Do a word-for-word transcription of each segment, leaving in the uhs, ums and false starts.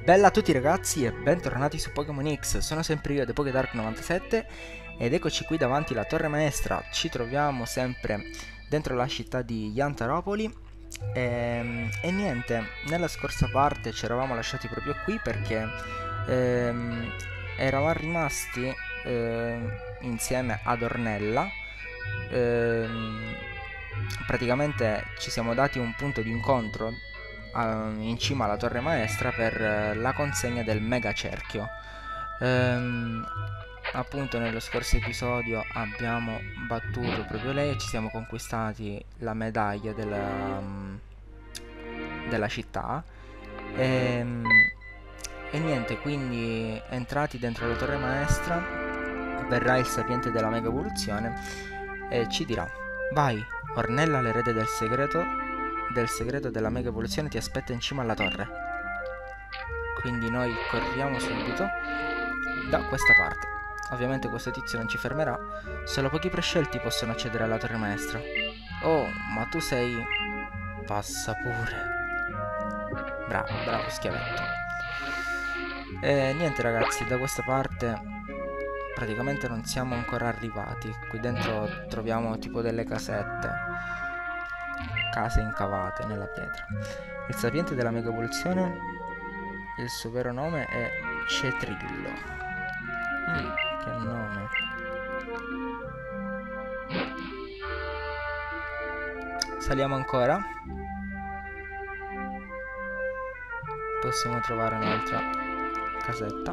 Bella a tutti ragazzi e bentornati su Pokémon X, sono sempre io, ThePokéDark novantasette ed eccoci qui davanti alla Torre Maestra. Ci troviamo sempre dentro la città di Yantaropoli e, e niente, nella scorsa parte ci eravamo lasciati proprio qui perché ehm, eravamo rimasti ehm, insieme ad Ornella. ehm, praticamente ci siamo dati un punto di incontro in cima alla Torre Maestra per eh, la consegna del mega cerchio. Ehm, appunto nello scorso episodio abbiamo battuto proprio lei e ci siamo conquistati la medaglia della, mm, della città e, e niente, quindi entrati dentro la Torre Maestra verrà il sapiente della mega evoluzione e ci dirà: vai, Ornella, l'erede del segreto del segreto della mega evoluzione ti aspetta in cima alla torre. Quindi noi corriamo subito da questa parte. Ovviamente questo tizio non ci fermerà, solo pochi prescelti possono accedere alla torre maestra. Oh, ma tu sei... Passa pure. Bravo, bravo schiavetto. E niente ragazzi, da questa parte praticamente non siamo ancora arrivati. Qui dentro troviamo tipo delle casette, case incavate nella pietra. Il sapiente della mega evoluzione, il suo vero nome è Cetrillo. Mm, che nome. Saliamo ancora. Possiamo trovare un'altra casetta.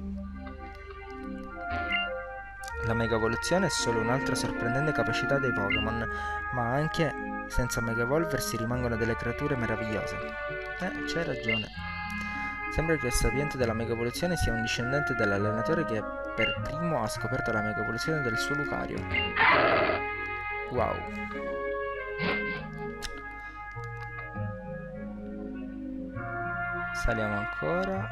La mega evoluzione è solo un'altra sorprendente capacità dei Pokémon, ma anche senza mega evolversi rimangono delle creature meravigliose. Eh, c'hai ragione. Sembra che il sapiente della mega evoluzione sia un discendente dell'allenatore che per primo ha scoperto la mega evoluzione del suo Lucario. Wow. Saliamo ancora.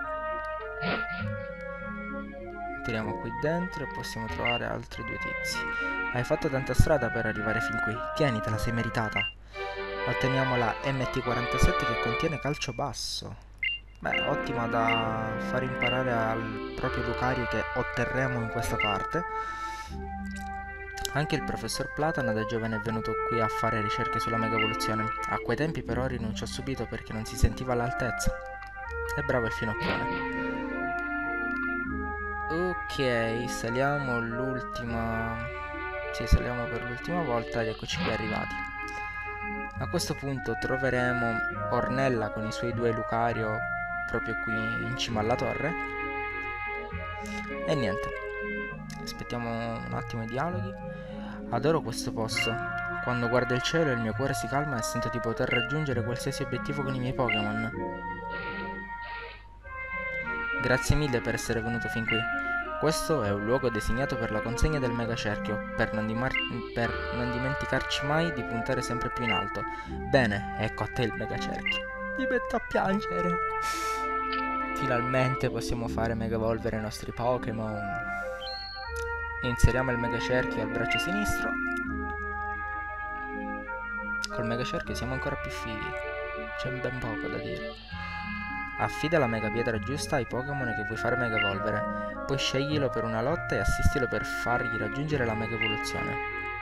Entriamo qui dentro e possiamo trovare altri due tizi. Hai fatto tanta strada per arrivare fin qui. Tieni, te la sei meritata. Otteniamo la M T quarantasette che contiene calcio basso. Beh, ottima da far imparare al proprio Lucario che otterremo in questa parte. Anche il professor Platana da giovane è venuto qui a fare ricerche sulla mega evoluzione. A quei tempi però rinunciò subito perché non si sentiva all'altezza. È bravo il finocchione. Ok, saliamo l'ultima... Sì, saliamo per l'ultima volta ed eccoci qui arrivati. A questo punto troveremo Ornella con i suoi due Lucario proprio qui in cima alla torre. E niente, aspettiamo un attimo i dialoghi. Adoro questo posto. Quando guardo il cielo il mio cuore si calma e sento di poter raggiungere qualsiasi obiettivo con i miei Pokémon. Grazie mille per essere venuto fin qui. Questo è un luogo designato per la consegna del mega cerchio, per non, per non dimenticarci mai di puntare sempre più in alto. Bene, ecco a te il mega cerchio. Mi metto a piangere. Finalmente possiamo fare mega evolvere i nostri Pokémon. Inseriamo il mega cerchio al braccio sinistro. Col mega cerchio siamo ancora più fighi. C'è ben poco da dire. Affida la mega pietra giusta ai Pokémon che vuoi fare mega evolvere. Poi sceglilo per una lotta e assistilo per fargli raggiungere la mega evoluzione.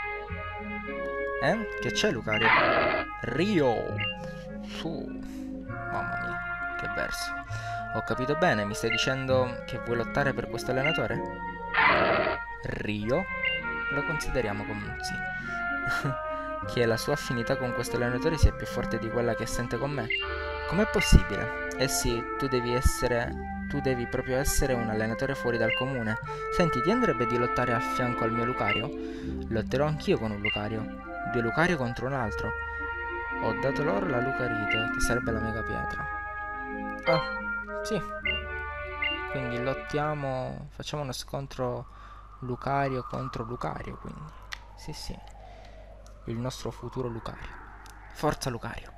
Eh? Che c'è, Lucario? Rio! Su! Mamma mia, che verso. Ho capito bene, mi stai dicendo che vuoi lottare per questo allenatore? Rio? Lo consideriamo come un sì. Che la sua affinità con questo allenatore sia più forte di quella che sente con me. Com'è possibile? Eh sì, tu devi essere... Tu devi proprio essere un allenatore fuori dal comune. Senti, ti andrebbe di lottare a fianco al mio Lucario? Lotterò anch'io con un Lucario. Due Lucario contro un altro. Ho dato loro la Lucarite, che sarebbe la mega pietra. Ah, sì. Quindi lottiamo... Facciamo uno scontro Lucario contro Lucario, quindi. Sì, sì. Il nostro futuro Lucario. Forza Lucario.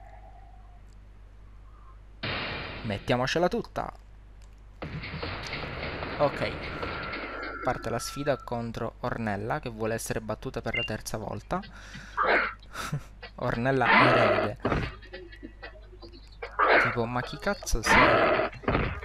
Mettiamocela tutta. Ok. Parte la sfida contro Ornella che vuole essere battuta per la terza volta. Ornella erede. Tipo, ma chi cazzo sei?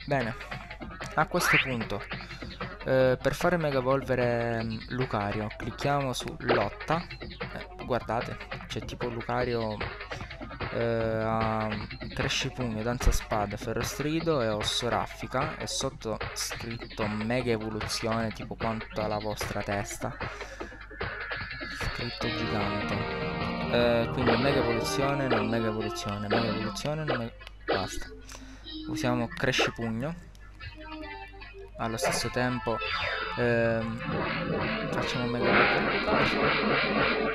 Bene, a questo punto, eh, per fare mega evolvere mm, Lucario, clicchiamo su lotta. Eh, guardate, c'è tipo Lucario eh, a Crescipugno, Danza Spada, Ferrostrido e Osso Raffica, e sotto scritto mega evoluzione, tipo quanto alla vostra testa, scritto gigante. Eh, quindi mega evoluzione, non mega evoluzione, mega evoluzione, non mega... basta. Usiamo Crescipugno. Allo stesso tempo ehm, facciamo mega evolvere Lucario.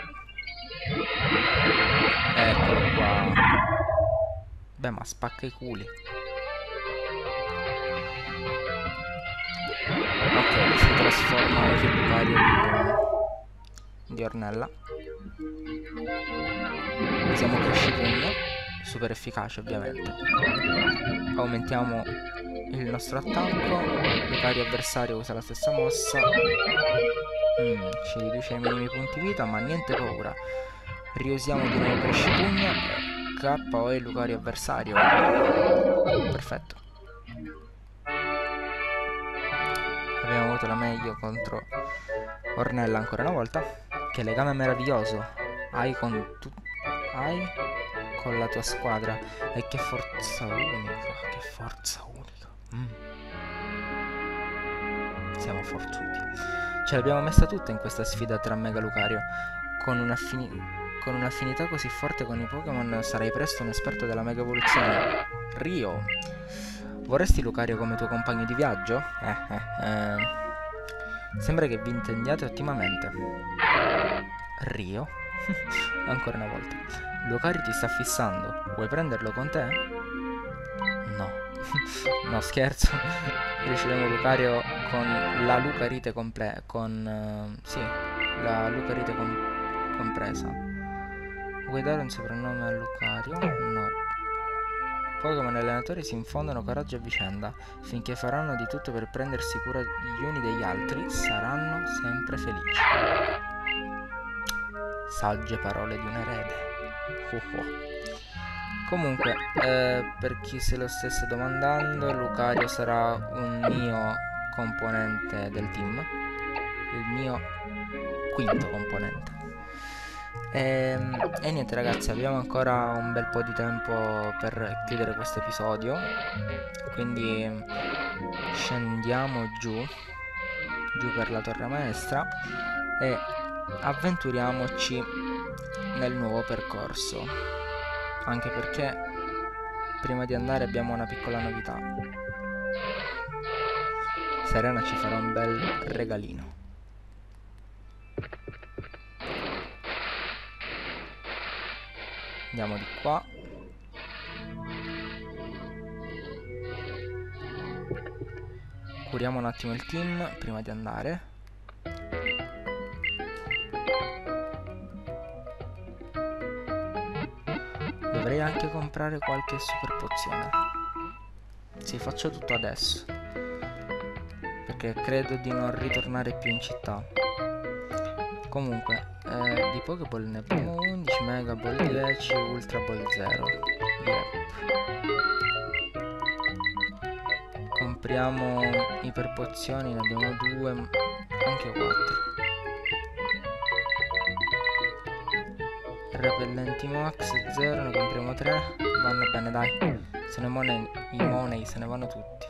Eccolo qua. Beh, ma spacca i culi. Ok, si trasforma il Lucario di, di Ornella. Usiamo Crescipugno, super efficace ovviamente. Aumentiamo il nostro attacco. Lucario avversario usa la stessa mossa. Mm, ci riduce i minimi punti vita, ma niente paura. Riusiamo di nuovo Crescipugno. K O il Lucario avversario. Perfetto. Abbiamo avuto la meglio contro Ornella ancora una volta. Che legame meraviglioso hai con tu hai con la tua squadra, e che forza unica, che forza unica. Mm. Siamo forzuti. Ce l'abbiamo messa tutta in questa sfida tra Mega Lucario. Con un'affinità Con un'affinità così forte con i Pokémon sarai presto un esperto della mega evoluzione. Rio, vorresti Lucario come tuo compagno di viaggio? Eh, eh, eh. Sembra che vi intendiate ottimamente. Rio? Ancora una volta. Lucario ti sta fissando. Vuoi prenderlo con te? No. No, scherzo. Riceviamo Lucario con la Lucarite completa. Con... Uh, sì, la Lucarite com compresa. Vuoi dare un soprannome a Lucario? No. Pokémon e allenatori si infondono coraggio a vicenda. Finché faranno di tutto per prendersi cura gli uni degli altri, saranno sempre felici. Sagge parole di un erede. Oh oh. Comunque, eh, per chi se lo stesse domandando, Lucario sarà un mio componente del team. Il mio quinto componente. E, e niente ragazzi, abbiamo ancora un bel po' di tempo per chiudere questo episodio, quindi scendiamo giù giù per la torre maestra e avventuriamoci nel nuovo percorso, anche perché prima di andare abbiamo una piccola novità. Serena ci farà un bel regalino. Andiamo di qua. Curiamo un attimo il team prima di andare. Dovrei anche comprare qualche super pozione. Sì, faccio tutto adesso, perché credo di non ritornare più in città. Comunque, eh, di Pokéball ne abbiamo undici, Mega Ball dieci, Ultra Ball zero. Yep. Compriamo iperpozioni, ne abbiamo due, anche quattro. Repellenti Max zero, ne compriamo tre. Vanno bene, dai. Se ne money, i money se ne vanno tutti.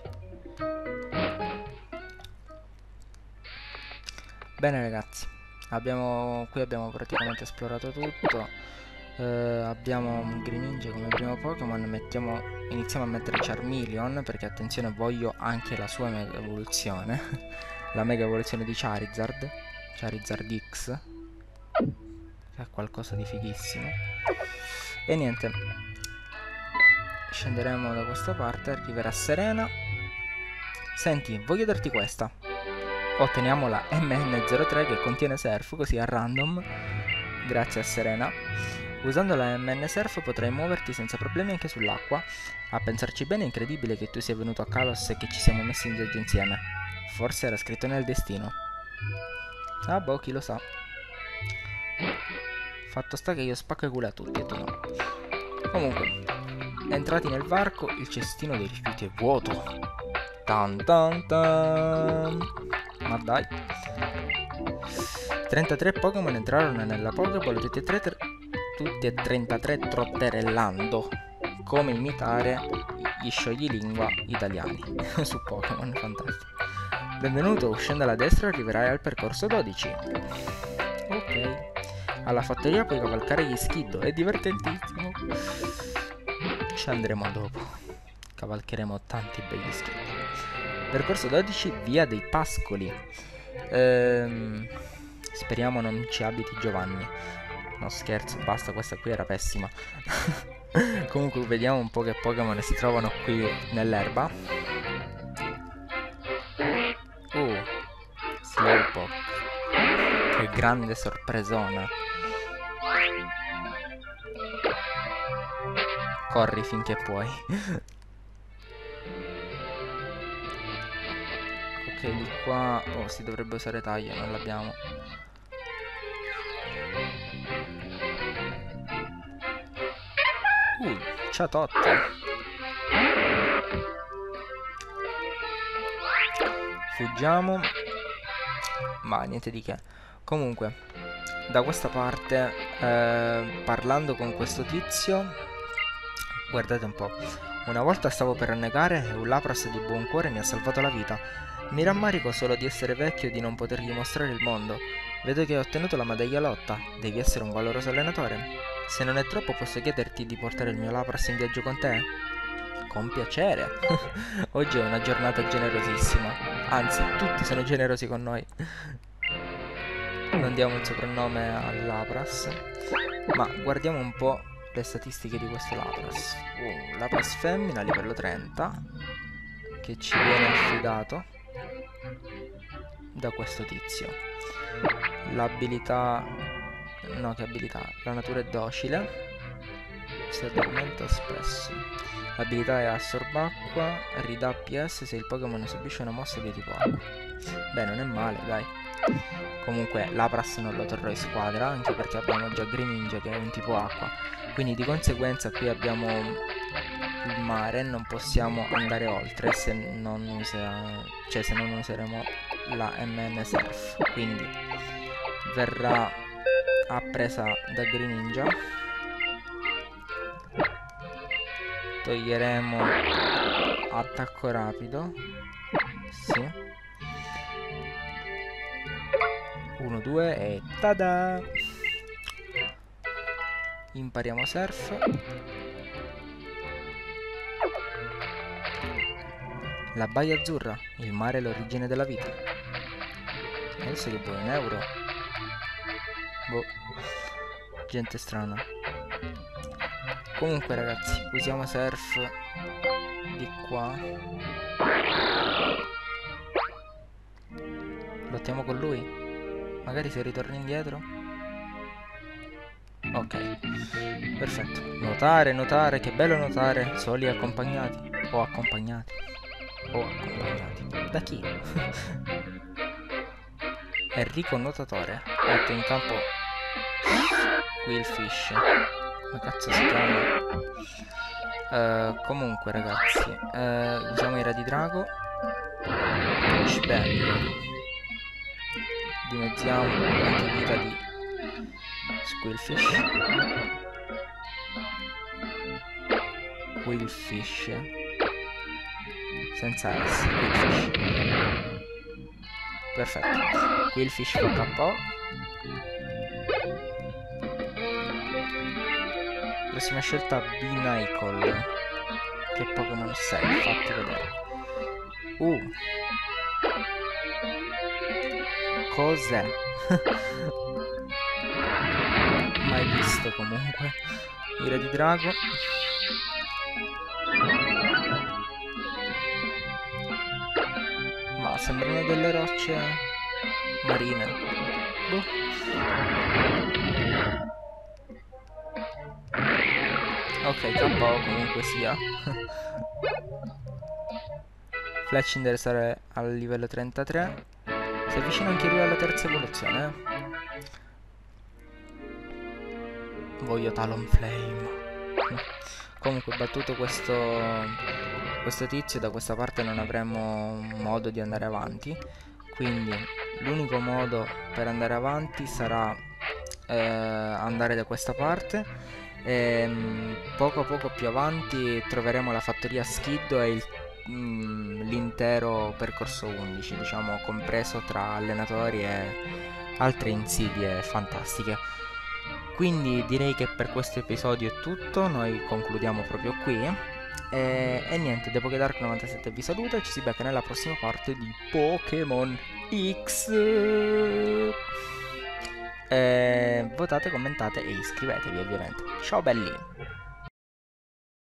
Bene ragazzi. Abbiamo, qui abbiamo praticamente esplorato tutto. eh, Abbiamo un Greninja come primo Pokémon. Mettiamo, iniziamo a mettere Charmeleon, perché attenzione, voglio anche la sua mega evoluzione. La mega evoluzione di Charizard, Charizard X, che è qualcosa di fighissimo. E niente, scenderemo da questa parte, arriverà Serena. Senti, voglio darti questa. Otteniamo la M N zero tre che contiene Surf, così a random, grazie a Serena. Usando la M N Surf potrai muoverti senza problemi anche sull'acqua. A pensarci bene è incredibile che tu sia venuto a Kalos e che ci siamo messi in viaggio insieme. Forse era scritto nel destino. Ah boh, chi lo sa. Fatto sta che io spacco i culo a tutti e tu no. Comunque, entrati nel varco, il cestino dei rifiuti è vuoto. Tan tan tan. Ma dai. trentatré Pokémon entrarono nella Pokéball, tutti e, tre, tre, tutti e trentatré trotterellando. Come imitare gli scioglilingua italiani su Pokémon, fantastico. Benvenuto, uscendo alla destra arriverai al percorso dodici. Ok. Alla fattoria puoi cavalcare gli Skiddo, è divertentissimo. Ci andremo dopo. Cavalcheremo tanti begli Skiddo. Percorso dodici, via dei Pascoli. Ehm, speriamo non ci abiti Giovanni. No, scherzo, basta, questa qui era pessima. Comunque vediamo un po' che Pokémon si trovano qui nell'erba. Uh, Slowpoke. Che grande sorpresona. Corri finché puoi. Ok, di qua... Oh, si dovrebbe usare taglio, non l'abbiamo. Uh, Ciatotte. Fuggiamo. Ma niente di che. Comunque, da questa parte, eh, parlando con questo tizio, guardate un po'. Una volta stavo per annegare e un Lapras di buon cuore mi ha salvato la vita. Mi rammarico solo di essere vecchio e di non potergli mostrare il mondo. Vedo che hai ottenuto la medaglia lotta. Devi essere un valoroso allenatore. Se non è troppo, posso chiederti di portare il mio Lapras in viaggio con te? Con piacere. Oggi è una giornata generosissima. Anzi, tutti sono generosi con noi. Non diamo il soprannome al Lapras, ma guardiamo un po' le statistiche di questo Lapras. Uh, Lapras femmina, livello trenta, che ci viene affidato da questo tizio. L'abilità... no, che abilità? La natura è docile, si addormenta spesso. L'abilità è assorbacqua, ridà P S se il Pokémon subisce una mossa di tipo acqua. Beh, non è male, dai. Comunque Lapras non lo terrò in squadra, anche perché abbiamo già Greninja che è un tipo acqua. Quindi di conseguenza qui abbiamo il mare, non possiamo andare oltre se non usiamo, cioè se non useremo la M N Surf. Quindi verrà appresa da Greninja. Toglieremo attacco rapido. Sì. uno, due e tada! Impariamo Surf. La baia azzurra, il mare è l'origine della vita. Adesso che vuoi, un euro? Boh, gente strana. Comunque ragazzi, usiamo Surf di qua. Lottiamo con lui? Magari se ritorna indietro. Ok, perfetto. Nuotare, nuotare, che bello nuotare. Soli accompagnati. O accompagnati. O accompagnati. Da chi? Enrico nuotatore. Mette in campo Quillfish. Come cazzo si chiama? Uh, comunque ragazzi, uh, usiamo i radi drago. Spendo. Dimezziamo quanta vita di Squillfish. Quillfish senza S. Quillfish. Perfetto. Quillfish fa K O. Prossima scelta Binacle. Che Pokémon sei? Fatti vedere. Uh Cos'è? Mai visto comunque. Ira di drago. Ma sembrano delle rocce marine. Boh. Ok, K O comunque sia. Fletchinder sarà al livello trentatré. Si avvicina anche lui alla terza evoluzione, eh? Voglio Talonflame. Comunque battuto questo questo tizio da questa parte non avremo modo di andare avanti, quindi l'unico modo per andare avanti sarà eh, andare da questa parte e mm, poco a poco più avanti troveremo la fattoria Skiddo e il mm, l'intero percorso undici, diciamo, compreso tra allenatori e altre insidie fantastiche. Quindi direi che per questo episodio è tutto, noi concludiamo proprio qui. E, e niente, The Pokédark novantasette vi saluta e ci si becca nella prossima parte di Pokémon X. E votate, commentate e iscrivetevi ovviamente. Ciao belli!